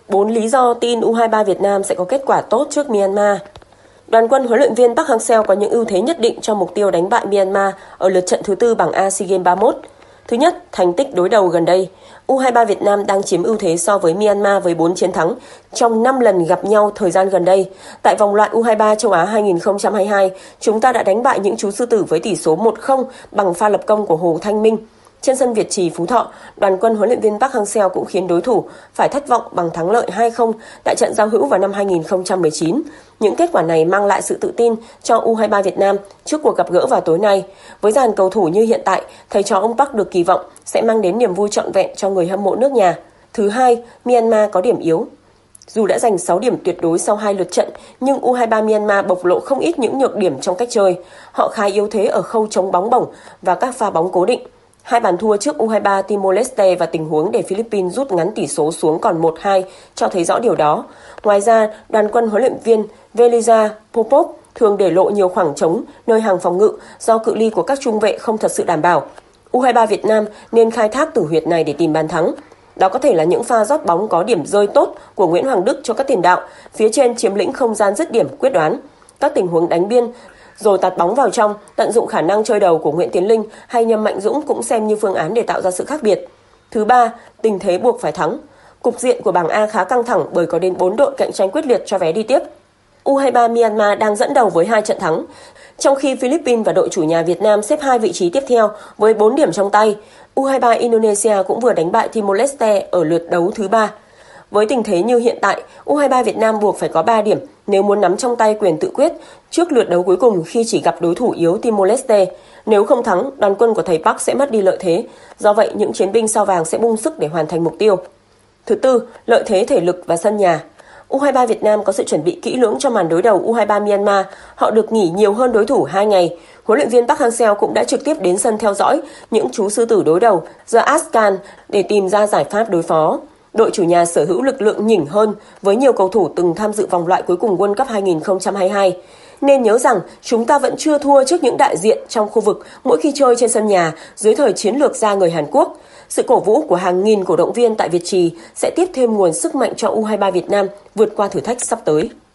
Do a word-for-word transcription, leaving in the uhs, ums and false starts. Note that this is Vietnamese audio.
bốn lý do tin U hai ba Việt Nam sẽ có kết quả tốt trước Myanmar. Đoàn quân huấn luyện viên Park Hang-seo có những ưu thế nhất định cho mục tiêu đánh bại Myanmar ở lượt trận thứ tư bảng A SEA Games ba mươi mốt. Thứ nhất, thành tích đối đầu gần đây. U hai ba Việt Nam đang chiếm ưu thế so với Myanmar với bốn chiến thắng trong năm lần gặp nhau thời gian gần đây. Tại vòng loại U hai ba châu Á hai không hai hai, chúng ta đã đánh bại những chú sư tử với tỷ số một không bằng pha lập công của Hồ Thanh Minh. Trên sân Việt Trì, Phú Thọ, đoàn quân huấn luyện viên Park Hang-seo cũng khiến đối thủ phải thất vọng bằng thắng lợi hai không tại trận giao hữu vào năm hai không một chín. Những kết quả này mang lại sự tự tin cho U hai ba Việt Nam trước cuộc gặp gỡ vào tối nay. Với dàn cầu thủ như hiện tại, thầy trò ông Park được kỳ vọng sẽ mang đến niềm vui trọn vẹn cho người hâm mộ nước nhà. Thứ hai, Myanmar có điểm yếu. Dù đã giành sáu điểm tuyệt đối sau hai lượt trận, nhưng U hai ba Myanmar bộc lộ không ít những nhược điểm trong cách chơi. Họ khá yếu thế ở khâu chống bóng bổng và các pha bóng cố định. Hai bàn thua trước U hai ba Timor-Leste và tình huống để Philippines rút ngắn tỷ số xuống còn một hai cho thấy rõ điều đó. Ngoài ra, đoàn quân huấn luyện viên Veliza Popov thường để lộ nhiều khoảng trống nơi hàng phòng ngự do cự ly của các trung vệ không thật sự đảm bảo. U hai ba Việt Nam nên khai thác tử huyệt này để tìm bàn thắng. Đó có thể là những pha rót bóng có điểm rơi tốt của Nguyễn Hoàng Đức cho các tiền đạo, phía trên chiếm lĩnh không gian dứt điểm quyết đoán. Các tình huống đánh biên rồi tạt bóng vào trong, tận dụng khả năng chơi đầu của Nguyễn Tiến Linh hay Nhâm Mạnh Dũng cũng xem như phương án để tạo ra sự khác biệt. Thứ ba, tình thế buộc phải thắng. Cục diện của bảng A khá căng thẳng bởi có đến bốn đội cạnh tranh quyết liệt cho vé đi tiếp. U hai ba Myanmar đang dẫn đầu với hai trận thắng, trong khi Philippines và đội chủ nhà Việt Nam xếp hai vị trí tiếp theo với bốn điểm trong tay. U hai ba Indonesia cũng vừa đánh bại Timor-Leste ở lượt đấu thứ ba. Với tình thế như hiện tại, U hai ba Việt Nam buộc phải có ba điểm nếu muốn nắm trong tay quyền tự quyết trước lượt đấu cuối cùng khi chỉ gặp đối thủ yếu Timor-Leste. Nếu không thắng, đoàn quân của thầy Park sẽ mất đi lợi thế. Do vậy, những chiến binh sao vàng sẽ bung sức để hoàn thành mục tiêu. Thứ tư, lợi thế thể lực và sân nhà. U hai ba Việt Nam có sự chuẩn bị kỹ lưỡng cho màn đối đầu U hai ba Myanmar. Họ được nghỉ nhiều hơn đối thủ hai ngày. Huấn luyện viên Park Hang-seo cũng đã trực tiếp đến sân theo dõi những chú sư tử đối đầu The Askan để tìm ra giải pháp đối phó. Đội chủ nhà sở hữu lực lượng nhỉnh hơn với nhiều cầu thủ từng tham dự vòng loại cuối cùng World Cup hai không hai hai. Nên nhớ rằng chúng ta vẫn chưa thua trước những đại diện trong khu vực mỗi khi chơi trên sân nhà dưới thời chiến lược gia người Hàn Quốc. Sự cổ vũ của hàng nghìn cổ động viên tại Việt Trì sẽ tiếp thêm nguồn sức mạnh cho U hai ba Việt Nam vượt qua thử thách sắp tới.